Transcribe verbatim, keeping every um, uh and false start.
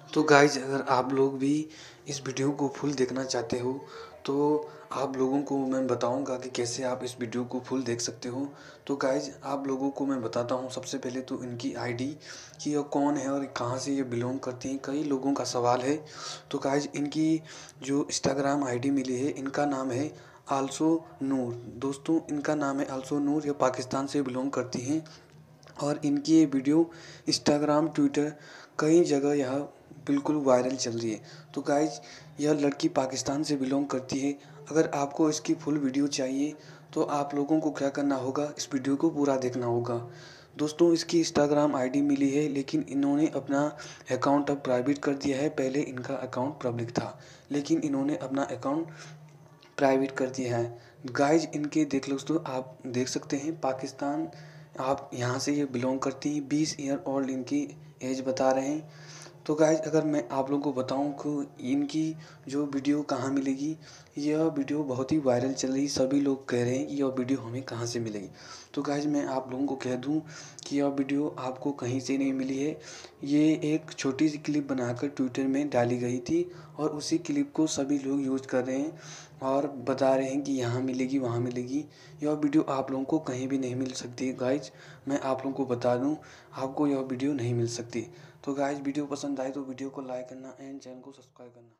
तो गाइज अगर आप लोग भी इस वीडियो को फुल देखना चाहते हो तो आप लोगों को मैं बताऊंगा कि कैसे आप इस वीडियो को फुल देख सकते हो। तो गाइज आप लोगों को मैं बताता हूं सबसे पहले तो इनकी आईडी कि ये कौन है और कहां से ये बिलोंग करती हैं, कई लोगों का सवाल है। तो गाइज इनकी जो इंस्टाग्राम आईडी मिली है इनका नाम है आल्सो नूर। दोस्तों इनका नाम है आल्सो नूर, ये पाकिस्तान से बिलोंग करती हैं और इनकी ये वीडियो इंस्टाग्राम ट्विटर कई जगह यह बिल्कुल वायरल चल रही है। तो गाइज यह लड़की पाकिस्तान से बिलोंग करती है। अगर आपको इसकी फुल वीडियो चाहिए तो आप लोगों को क्या करना होगा, इस वीडियो को पूरा देखना होगा। दोस्तों इसकी इंस्टाग्राम आईडी मिली है लेकिन इन्होंने अपना अकाउंट अब प्राइवेट कर दिया है। पहले इनका अकाउंट पब्लिक था लेकिन इन्होंने अपना अकाउंट प्राइवेट कर दिया है। गाइज इनके देख लो दोस्तों, आप देख सकते हैं पाकिस्तान, आप यहाँ से ये बिलोंग करती हैं। बीस ईयर ओल्ड इनकी एज बता रहे हैं। तो गाइज अगर मैं आप लोगों को बताऊं कि इनकी जो वीडियो कहाँ मिलेगी, यह वीडियो बहुत ही वायरल चल रही, सभी लोग कह रहे हैं यह वीडियो हमें कहाँ से मिलेगी। तो गाइज मैं आप लोगों को कह दूं कि यह वीडियो आपको कहीं से नहीं मिली है। ये एक छोटी सी क्लिप बनाकर ट्विटर में डाली गई थी और उसी क्लिप को सभी लोग यूज़ कर रहे हैं और बता रहे हैं कि यहाँ मिलेगी वहाँ मिलेगी। यह वीडियो आप लोगों को कहीं भी नहीं मिल सकती गाइज, मैं आप लोगों को बता दूं आपको यह वीडियो नहीं मिल सकती। तो गाइज वीडियो पसंद आए तो वीडियो को लाइक करना एंड चैनल को सब्सक्राइब करना।